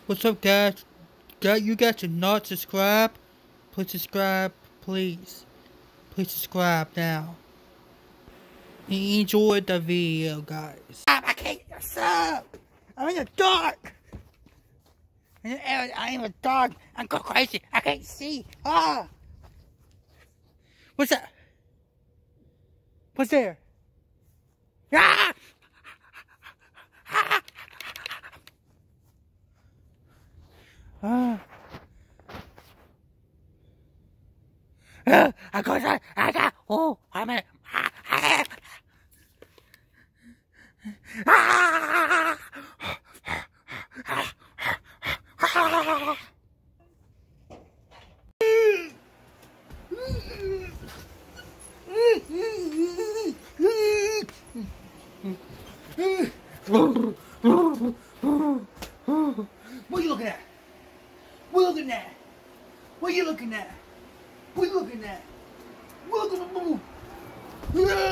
What's up, guys? You guys should not subscribe. Please subscribe, please. Please subscribe now. Enjoy the video, guys. I can't stop. I'm in the dark. I'm in the dark. I'm going crazy. I can't see. What's that? What's there? Ah! I got that. Oh, I'm in. What are you looking at? What are you looking at? What are you looking at? What are you looking at? What are you looking at?